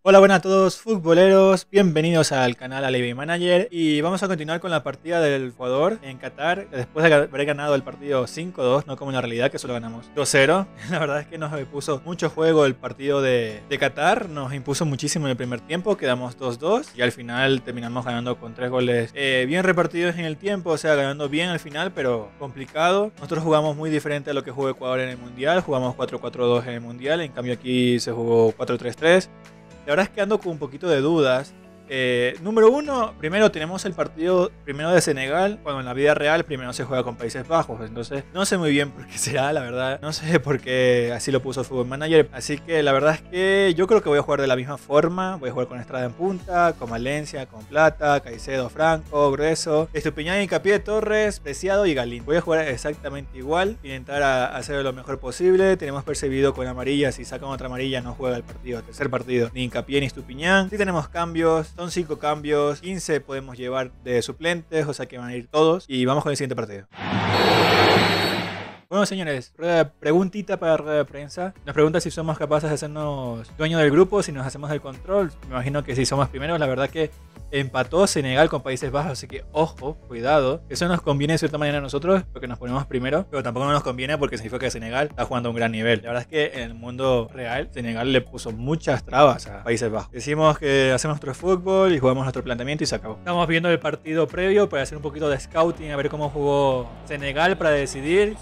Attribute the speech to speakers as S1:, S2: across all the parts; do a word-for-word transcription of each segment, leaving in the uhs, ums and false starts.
S1: Hola, buenas a todos futboleros, bienvenidos al canal Alibi Manager y vamos a continuar con la partida del Ecuador en Qatar después de haber ganado el partido cinco dos, no como en la realidad que solo ganamos dos cero. La verdad es que nos puso mucho juego el partido de, de Qatar, nos impuso muchísimo en el primer tiempo, quedamos dos dos y al final terminamos ganando con tres goles eh, bien repartidos en el tiempo, o sea, ganando bien al final, pero complicado. Nosotros jugamos muy diferente a lo que jugó Ecuador en el Mundial, jugamos cuatro cuatro dos en el Mundial, en cambio aquí se jugó cuatro tres tres. La verdad es que ando con un poquito de dudas. Eh, número uno, primero tenemos el partido primero de Senegal, cuando en la vida real primero se juega con Países Bajos. Entonces no sé muy bien por qué será, la verdad. No sé por qué así lo puso el Football Manager. Así que la verdad es que yo creo que voy a jugar de la misma forma. Voy a jugar con Estrada en punta, con Valencia, con Plata, Caicedo, Franco, Grueso, Estupiñán, Hincapié, Torres, Preciado y Galín. Voy a jugar exactamente igual, intentar a, hacer lo mejor posible. Tenemos percibido con amarilla, si sacan otra amarilla no juega el partido, el tercer partido, ni Hincapié ni Estupiñán. Si tenemos cambios, son cinco cambios, quince podemos llevar de suplentes, o sea que van a ir todos. Y vamos con el siguiente partido. Bueno, señores, preguntita para rueda de prensa. Nos pregunta si somos capaces de hacernos dueños del grupo, si nos hacemos el control. Me imagino que si somos primeros, la verdad que empató Senegal con Países Bajos, así que ojo, cuidado. Eso nos conviene de cierta manera a nosotros, porque nos ponemos primero, pero tampoco nos conviene porque significa que Senegal está jugando a un gran nivel. La verdad es que en el mundo real, Senegal le puso muchas trabas a Países Bajos. Decimos que hacemos nuestro fútbol y jugamos nuestro planteamiento y se acabó. Estamos viendo el partido previo para hacer un poquito de scouting, a ver cómo jugó Senegal para decidir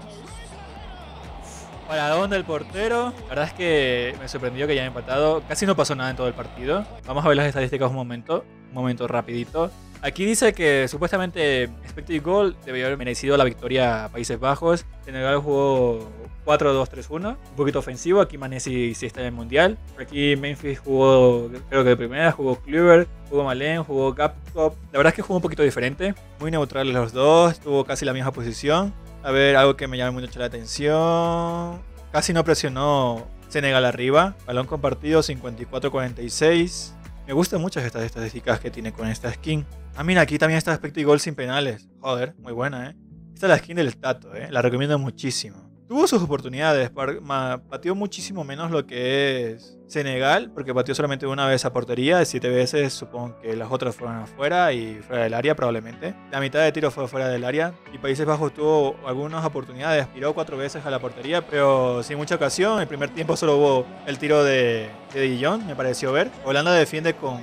S1: para dónde el portero. La verdad es que me sorprendió que hayan empatado. Casi no pasó nada en todo el partido. Vamos a ver las estadísticas un momento. Un momento rapidito. Aquí dice que supuestamente expected goal debería haber merecido la victoria a Países Bajos. Senegal jugó cuatro dos tres uno. Un poquito ofensivo. Aquí Mané sí, sí está en el Mundial. Aquí Memphis jugó, creo que de primera, jugó Kluivert, jugó Malen, jugó Gapcop. La verdad es que jugó un poquito diferente. Muy neutrales los dos. Tuvo casi la misma posición. A ver, algo que me llama mucho la atención. Casi no presionó Senegal arriba. Balón compartido cincuenta y cuatro cuarenta y seis. Me gustan muchas estas estadísticas que tiene con esta skin. Ah, mira, aquí también está expected goal sin penales. Joder, muy buena, ¿eh? Esta es la skin del Tato, ¿eh? La recomiendo muchísimo. Tuvo sus oportunidades, pateó muchísimo menos lo que es Senegal, porque pateó solamente una vez a portería, de siete veces supongo que las otras fueron afuera y fuera del área probablemente. La mitad de tiro fue fuera del área y Países Bajos tuvo algunas oportunidades, tiró cuatro veces a la portería, pero sin mucha ocasión. El primer tiempo solo hubo el tiro de, de Dijon, me pareció ver. Holanda defiende con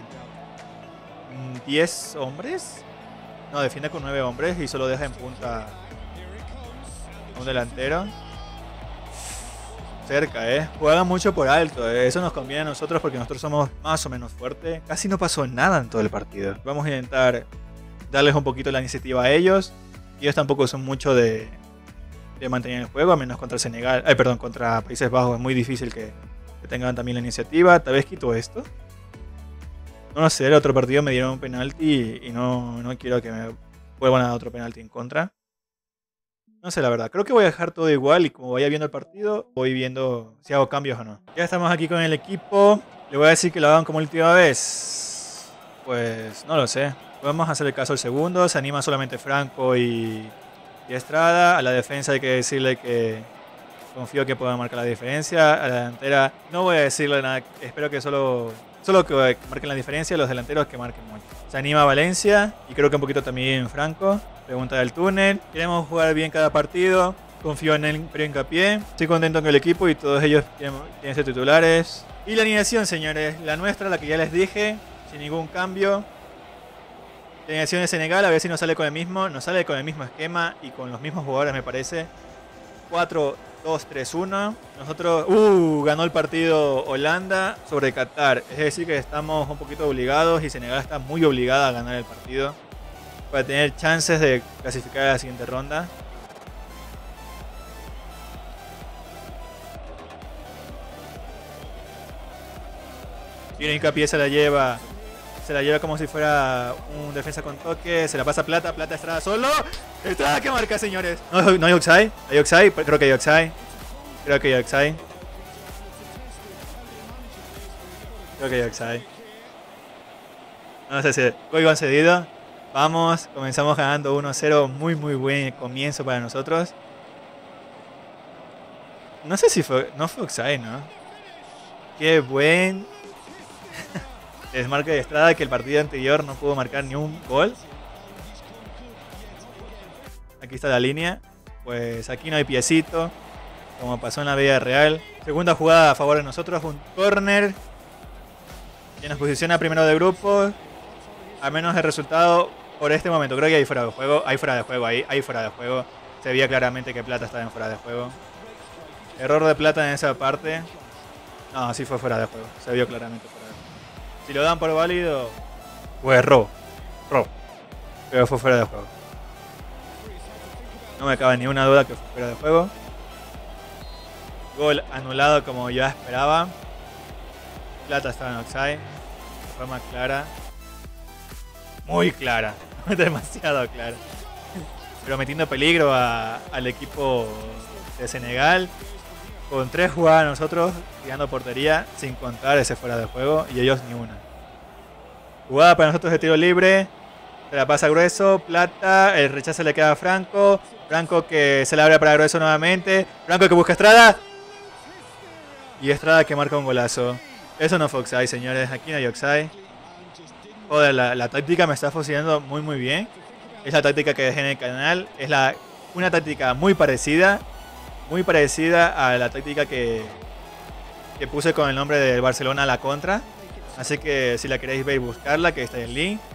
S1: diez hombres, no, defiende con nueve hombres y solo deja en punta a un delantero. Cerca, eh. Juegan mucho por alto, eh. Eso nos conviene a nosotros porque nosotros somos más o menos fuertes. Casi no pasó nada en todo el partido. Vamos a intentar darles un poquito la iniciativa a ellos. Ellos tampoco son mucho de, de mantener el juego, a menos contra Senegal. Ay, perdón, contra Países Bajos es muy difícil que, que tengan también la iniciativa. Tal vez quito esto. No lo sé, el otro partido me dieron un penalti y no, no quiero que me vuelvan a dar otro penalti en contra. No sé, la verdad. Creo que voy a dejar todo igual y como vaya viendo el partido, voy viendo si hago cambios o no. Ya estamos aquí con el equipo. Le voy a decir que lo hagan como la última vez. Pues no lo sé. Podemos hacer el caso al segundo. Se anima solamente Franco y, y Estrada. A la defensa hay que decirle que confío que puedan marcar la diferencia. A la delantera no voy a decirle nada. Espero que solo, solo que marquen la diferencia. Los delanteros que marquen mucho. Se anima Valencia y creo que un poquito también Franco. Pregunta del túnel. Queremos jugar bien cada partido. Confío en él, pero hincapié. Estoy contento con el equipo y todos ellos tienen, tienen ser titulares. Y la alineación, señores. La nuestra, la que ya les dije. Sin ningún cambio. La alineación de Senegal, a ver si nos sale con el mismo. Nos sale con el mismo esquema y con los mismos jugadores, me parece. cuatro dos tres uno. Nosotros... Uh, ganó el partido Holanda sobre Qatar. Es decir que estamos un poquito obligados y Senegal está muy obligada a ganar el partido para tener chances de clasificar a la siguiente ronda. Y el hincapié se la lleva. Se la lleva como si fuera un defensa con toque. Se la pasa Plata. Plata Estrada solo. Estrada que marca, señores. No, no hay offside. ¿Hay offside? Creo que hay offside. Creo que hay offside. Creo que hay offside. No sé si gol concedido. Vamos, comenzamos ganando uno cero, muy muy buen comienzo para nosotros. No sé si fue, no fue offside, ¿no? Qué buen Desmarque de Estrada, que el partido anterior no pudo marcar ni un gol. Aquí está la línea. Pues aquí no hay piecito, como pasó en la vida real. Segunda jugada a favor de nosotros, un córner que nos posiciona primero de grupo. A menos el resultado por este momento. Creo que hay fuera de juego. Hay fuera de juego ahí. Hay fuera de juego. Se veía claramente que Plata estaba en fuera de juego. Error de Plata en esa parte. No, sí fue fuera de juego. Se vio claramente fuera de juego. Si lo dan por válido, pues robo. Robo. Pero fue fuera de juego. No me cabe ni una duda que fue fuera de juego. Gol anulado como ya esperaba. Plata estaba en offside. De forma clara. Muy clara. Demasiado clara. Pero metiendo peligro a, al equipo de Senegal. Con tres jugadas nosotros tirando portería, sin contar ese fuera de juego, y ellos ni una. Jugada para nosotros de tiro libre. Se la pasa Grueso, Plata, el rechazo le queda a Franco. Franco que se la abre para Grueso nuevamente. Franco que busca a Estrada. Y Estrada que marca un golazo. Eso no fue offside, señores. Aquí no hay offside. Joder, la, la táctica me está funcionando muy muy bien. Es la táctica que dejé en el canal. Es la, una táctica muy parecida. Muy parecida a la táctica que, que puse con el nombre del Barcelona a la contra. Así que si la queréis ver y buscarla, que está en el link.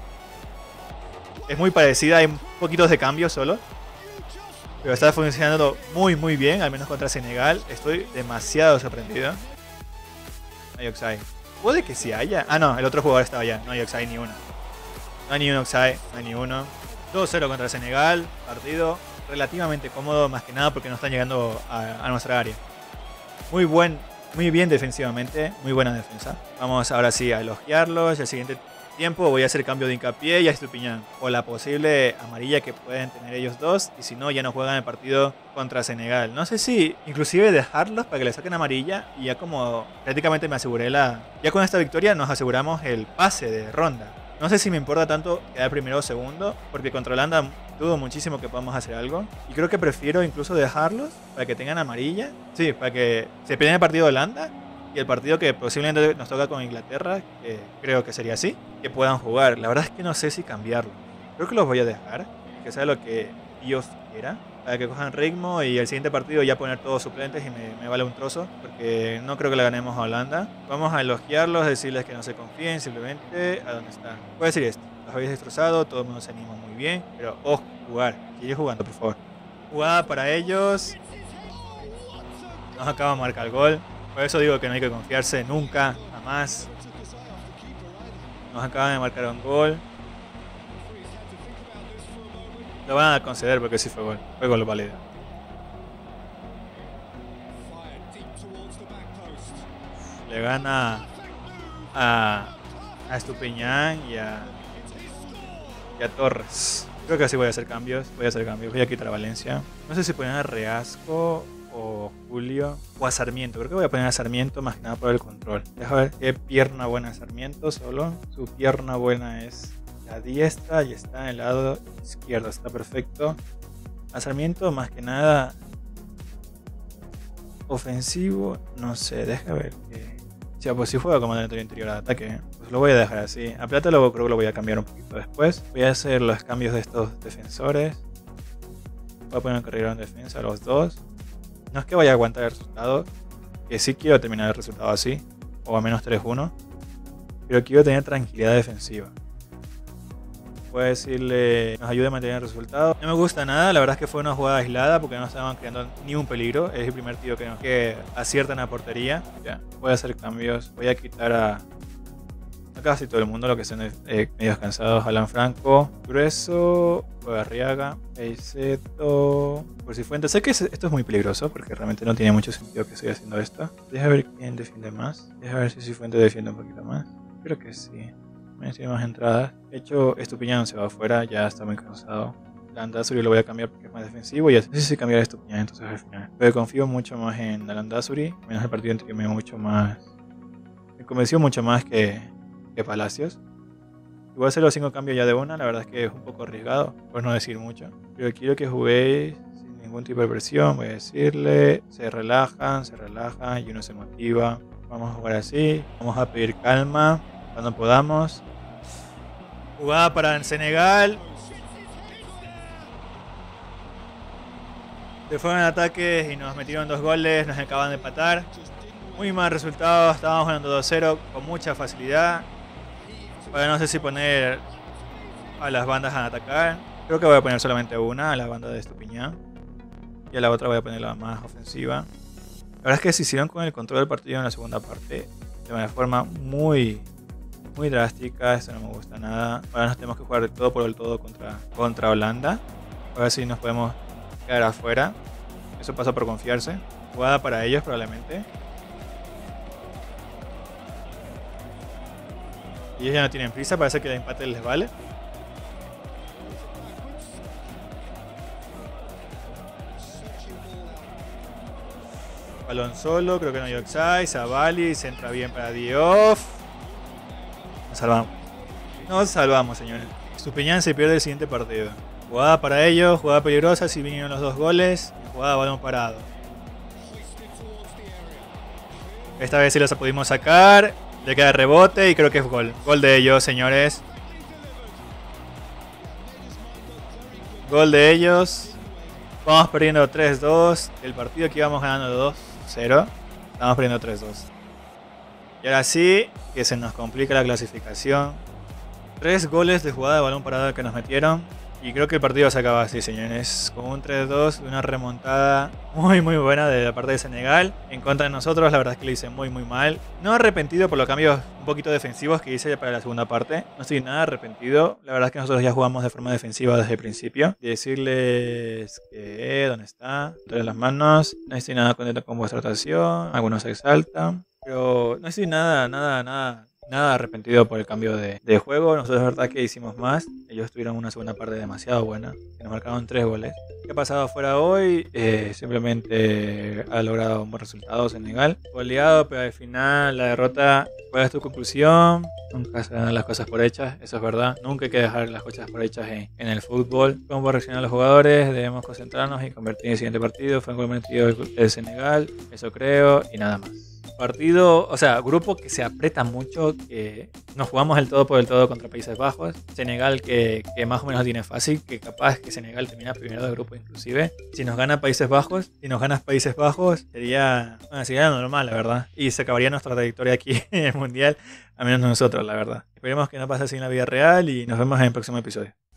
S1: Es muy parecida, hay poquitos de cambio solo. Pero está funcionando muy muy bien, al menos contra Senegal. Estoy demasiado sorprendido. No hay offside. Puede que sí haya. Ah no, el otro jugador estaba allá. No hay offside ni uno. No hay ni un offside, no hay ni uno. dos cero contra Senegal. Partido relativamente cómodo, más que nada porque no están llegando a, a nuestra área. Muy buen, muy bien defensivamente, muy buena defensa. Vamos ahora sí a elogiarlos. El siguiente tiempo voy a hacer cambio de Hincapié y a Estupiñán, o la posible amarilla que pueden tener ellos dos, y si no ya no juegan el partido contra Senegal. No sé si inclusive dejarlos para que le saquen amarilla, y ya como prácticamente me aseguré la... Ya con esta victoria nos aseguramos el pase de ronda. No sé si me importa tanto quedar primero o segundo, porque contra Holanda dudo muchísimo que podamos hacer algo. Y creo que prefiero incluso dejarlos para que tengan amarilla. Sí, para que se peleen el partido de Holanda y el partido que posiblemente nos toca con Inglaterra, que creo que sería así, que puedan jugar. La verdad es que no sé si cambiarlo. Creo que los voy a dejar, que sea lo que Dios quiera, para que cojan ritmo y el siguiente partido ya poner todos suplentes y me, me vale un trozo, porque no creo que le ganemos a Holanda. Vamos a elogiarlos, decirles que no se confíen, simplemente a dónde están. Voy a decir esto, los habéis destrozado, todo el mundo se anima muy bien, pero ojo, jugar, sigue jugando por favor. Jugada para ellos. Nos acaba de marcar el gol, por eso digo que no hay que confiarse nunca, jamás. Nos acaban de marcar un gol. Lo van a conceder porque sí fue gol. Fue gol válido. Le gana a, a Estupiñán y a, y a Torres. Creo que así voy a hacer cambios. Voy a hacer cambios. Voy a quitar a Valencia. No sé si poner a Reasco o Julio o a Sarmiento. Creo que voy a poner a Sarmiento más que nada por el control. Deja ver qué pierna buena es Sarmiento solo. Su pierna buena es la diestra y está en el lado izquierdo, está perfecto. A Sarmiento más que nada ofensivo, no sé, deja ver que... O sea, pues si juega como delantero interior de ataque, pues lo voy a dejar así. A Plata lo, creo que lo voy a cambiar un poquito después. Voy a hacer los cambios de estos defensores. Voy a poner un carrilero en defensa a los dos. No es que vaya a aguantar el resultado, que sí quiero terminar el resultado así, o a menos tres uno, pero quiero tener tranquilidad defensiva. Voy a decirle nos ayude a mantener el resultado. No me gusta nada, la verdad es que fue una jugada aislada porque no estaban creando ni un peligro. Es el primer tiro que, que aciertan a portería. Ya, voy a hacer cambios. Voy a quitar a, a casi todo el mundo, lo que son eh, medios cansados. Alan Franco, Grueso, Arriaga, Peiseto, por si Fuentes. Sé que esto es muy peligroso porque realmente no tiene mucho sentido que estoy haciendo esto. Deja ver quién defiende más. Deja ver si Fuentes defiende un poquito más. Creo que sí. Tiene más entradas. De hecho, Estupiñán se va afuera, ya está muy cansado. Landázuri lo voy a cambiar porque es más defensivo y así sí cambiar a Estupiñán entonces al final. Pero confío mucho más en Landázuri, menos el partido anterior me mucho más. Me convenció mucho más que, que Palacios. Y voy a hacer los cinco cambios ya de una, la verdad es que es un poco arriesgado, por no decir mucho. Pero quiero que juguéis sin ningún tipo de presión, voy a decirle. Se relajan, se relajan y uno se motiva. Vamos a jugar así, vamos a pedir calma. cuando podamos. Jugada para Senegal. Se fueron ataques y nos metieron dos goles, nos acaban de empatar. Muy mal resultado, estábamos ganando dos cero con mucha facilidad. Ahora no sé si poner a las bandas a atacar. Creo que voy a poner solamente una, a la banda de Estupiñán. Y a la otra voy a poner la más ofensiva. La verdad es que se hicieron con el control del partido en la segunda parte de una forma muy, muy drástica. Esto no me gusta nada. Ahora nos tenemos que jugar de todo por el todo contra, contra Holanda. A ver si nos podemos quedar afuera. Eso pasa por confiarse. Jugada para ellos probablemente. Y ellos ya no tienen prisa, parece que el empate les vale. Balón solo, creo que no hay offside. Zabali, se entra bien para Diouf. Nos salvamos. Nos salvamos, señores. Estupiñán se pierde el siguiente partido. Jugada para ellos, jugada peligrosa, si vinieron los dos goles. Jugada balón parado. Esta vez sí los pudimos sacar. Le queda rebote y creo que es gol. Gol de ellos, señores. Gol de ellos. Vamos perdiendo tres dos. El partido que íbamos ganando dos cero. Estamos perdiendo tres dos. Y ahora sí, que se nos complica la clasificación. Tres goles de jugada de balón parado que nos metieron. Y creo que el partido se acaba así, señores. Con un tres dos, una remontada muy muy buena de la parte de Senegal. En contra de nosotros, la verdad es que lo hice muy muy mal. No arrepentido por los cambios un poquito defensivos que hice para la segunda parte. No estoy nada arrepentido. La verdad es que nosotros ya jugamos de forma defensiva desde el principio. Y decirles que... ¿Dónde está? Entre las manos. No estoy nada contento con vuestra actuación. Algunos se exaltan. Pero no estoy nada, nada, nada... Nada arrepentido por el cambio de, de juego. Nosotros es verdad que hicimos más. Ellos tuvieron una segunda parte demasiado buena. Que nos marcaron tres goles. ¿Qué ha pasado afuera hoy? Eh, simplemente ha logrado un buen resultado Senegal. Goleado, pero al final la derrota. ¿Cuál es tu conclusión? Nunca se dan las cosas por hechas. Eso es verdad. Nunca hay que dejar las cosas por hechas en, en el fútbol. ¿Cómo reaccionar los jugadores? Debemos concentrarnos y convertir en el siguiente partido. Fue un gol metido el, el Senegal. Eso creo. Y nada más. Partido, o sea, grupo que se aprieta mucho, que nos jugamos el todo por el todo contra Países Bajos. Senegal que, que más o menos tiene fácil, que capaz que Senegal termina primero del grupo inclusive. Si nos gana Países Bajos, si nos ganas Países Bajos, sería, bueno, sería normal, la verdad. Y se acabaría nuestra trayectoria aquí en el Mundial, a menos nosotros, la verdad. Esperemos que no pase así en la vida real y nos vemos en el próximo episodio.